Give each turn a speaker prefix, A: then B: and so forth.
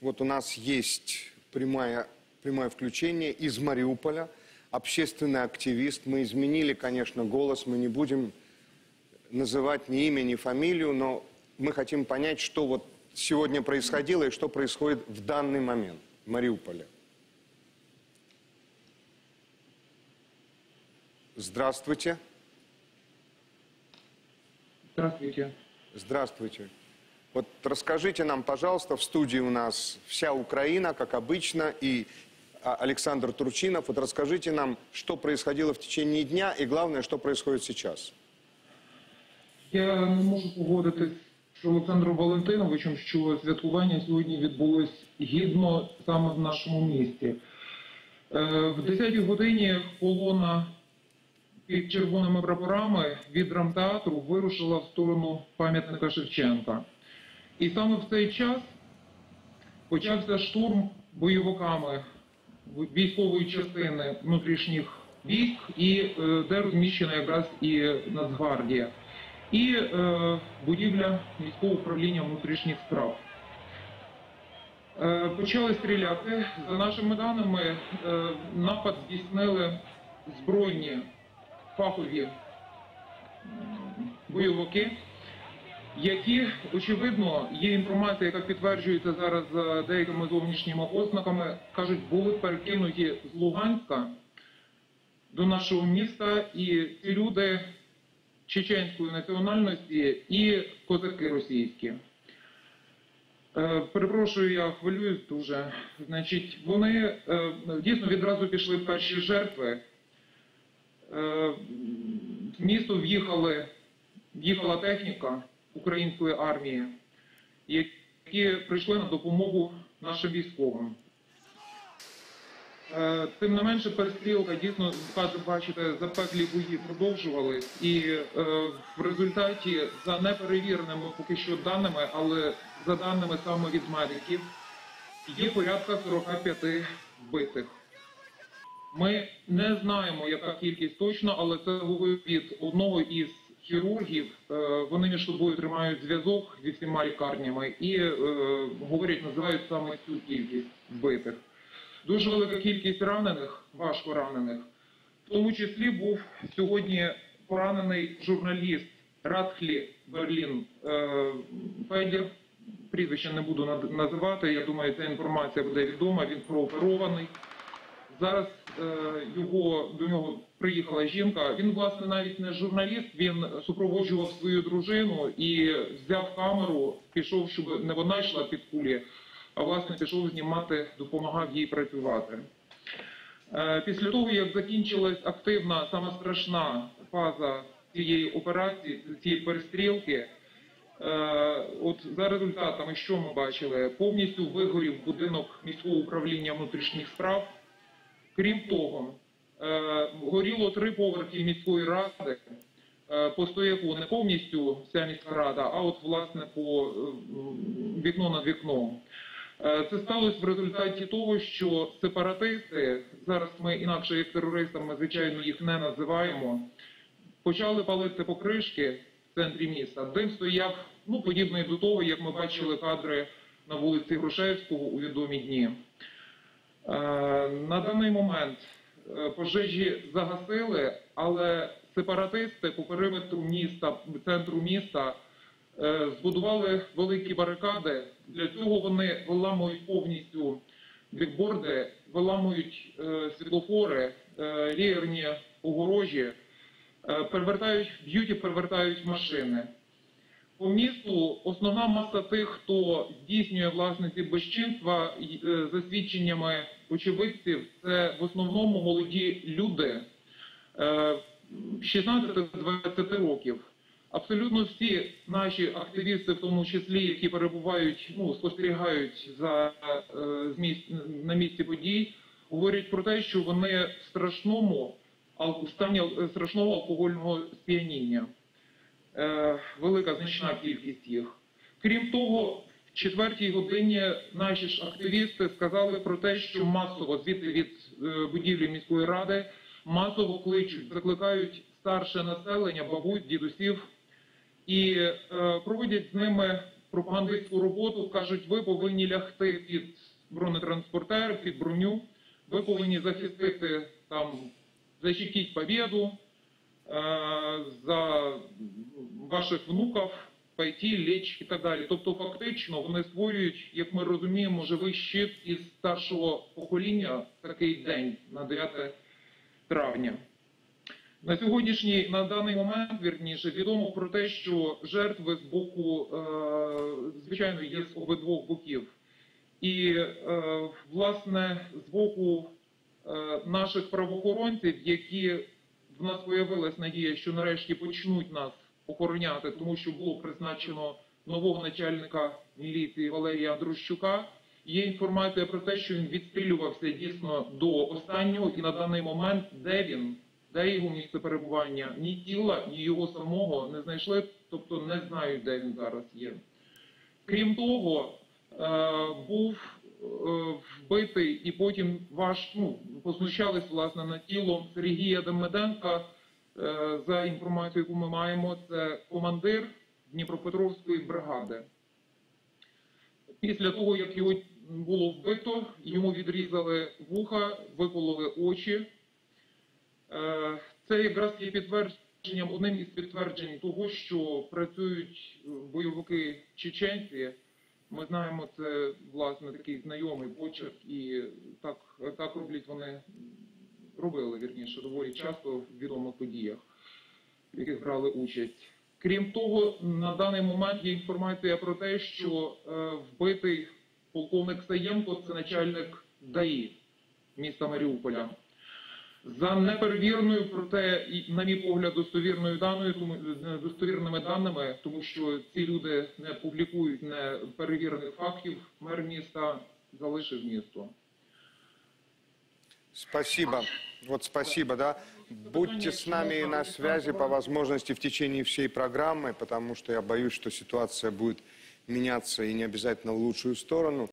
A: Вот у нас есть прямое включение из Мариуполя. Общественный активист. Мы изменили, конечно, голос. Мы не будем называть ни имя, ни фамилию, но мы хотим понять, что вот сегодня происходило и что происходит в данный момент в Мариуполе. Здравствуйте.
B: Здравствуйте.
A: Здравствуйте. Вот расскажите нам, пожалуйста, в студии у нас вся Украина, как обычно, и Александр Турчинов. Вот расскажите нам, что происходило в течение дня и, главное, что происходит сейчас.
B: Я не можу погодитись з Олександром Валентиновичем, що святкування сьогодні відбулось гідно саме в нашому місті. В 10-й годині колона під червоними прапорами від драмтеатру вирушила в сторону пам'ятника Шевченка. І саме в цей час почався штурм бойовиками військової частини внутрішніх військ, де розміщена якраз і Нацгвардія, і будівля міського управління внутрішніх справ. Почали стріляти. За нашими даними, напад здійснили збройні фахові бойовики, які, очевидно, є інформація, яка підтверджується зараз деякими зовнішніми ознаками, кажуть, були перекинуті з Луганська до нашого міста, і ці люди чеченської національності і козаки російські. Перепрошую, я хвилююсь дуже. Значить, вони дійсно відразу пішли перші жертви. В місто в'їхала техніка української армії, які прийшли на допомогу нашим військовим. Тим не менше, перестрілка, дійсно, бачите, запеклі бої продовжувались, і в результаті, за неперевіреними поки що даними, але за даними саме від медиків, є порядка 45 вбитих. Ми не знаємо, яка кількість точно, але це говорить від одного із хірургів. Вони між собою тримають зв'язок зі всіма лікарнями і говорять, називають саме цю кількість вбитих. Дуже велика кількість ранених, важко ранених. В тому числі був сьогодні поранений журналіст Радхлі Берлін Федір. Прізвище не буду називати, я думаю, ця інформація буде відома, він прооперований. Зараз до нього приїхала жінка. Він, власне, навіть не журналіст, він супроводжував свою дружину і взяв камеру, пішов, щоб не вона йшла під кулі, а, власне, пішов знімати, допомагав їй працювати. Після того, як закінчилась активна, саме страшна фаза цієї операції, цієї перестрілки, от за результатами, що ми бачили? Повністю вигорів будинок міського управління внутрішніх справ. Крім того, горіло 3 поверхи міської ради, по стояку не повністю вся міська рада, а от, власне, по вікно над вікном. Це сталося в результаті того, що сепаратисти, зараз ми інакше як терористами, звичайно, їх не називаємо, почали палити покришки в центрі міста. Дим стояв, подібний до того, як ми бачили кадри на вулиці Грушевського у відомі дні. На даний момент пожежі загасили, але сепаратисти по периметру міста, центру міста, збудували великі барикади. Для цього вони виламують повністю бікборди, виламують світлофори, лієрні огорожі, б'ють і перевертають машини. По місту основна маса тих, хто здійснює, власне, ці безчинства, за свідченнями очевидців, це в основному молоді люди 16-20 років. Абсолютно всі наші активісти, в тому числі, які перебувають, спостерігають на місці подій, говорять про те, що вони в стані страшного алкогольного сп'яніння. Велика, значна кількість їх. Крім того, в 4-й годині наші ж активісти сказали про те, що масово, звідти від будівлі міської ради, масово кличуть, закликають старше населення, бабусь, дідусів, і проводять з ними пропагандистську роботу, кажуть, ви повинні лягти під бронетранспортер, під броню, ви повинні захистити, там, защитить победу, за ваших внуків, пойти, лечь і так далі. Тобто фактично вони створюють, як ми розуміємо, живий щит із старшого покоління в такий день, на 9 травня. На даний момент, вірніше, відомо про те, що жертви з боку, звичайно, є з обидвох боків. І, власне, з боку наших правоохоронців, які в нас появилась надія, що нарешті почнуть нас охороняти, тому що було призначено нового начальника міліції Валерія Андрущука. Є інформація про те, що він відстрілювався дійсно до останнього, і на даний момент, де його місце перебування, ні тіла, ні його самого не знайшли, тобто не знають, де він зараз є. Крім того, був вбитий і потім познущались, власне, над тілом Сергія Демиденка. За інформацією, яку ми маємо, це командир Дніпропетровської бригади. Після того, як його було вбито, йому відрізали вуха, викололи очі. Це якраз є підтвердженням, одним із підтверджень того, що працюють бойовики чеченці. Ми знаємо, це, власне, такий знайомий почерк, і так робили, вірніше, доволі часто в відомих подіях, в яких брали участь. Крім того, на даний момент є інформація про те, що вбитий полковник Саєнко – це начальник ДАІ міста Маріуполя. За неперевіреною, проте, на мій погляд, достовірними даними, тому що ці люди не публікують неперевірених фактів, мер міста залишив місто.
A: Спасибо. Вот спасибо, да. Будьте с нами на связи по возможности в течение всей программы, потому что я боюсь, что ситуация будет меняться и не обязательно в лучшую сторону.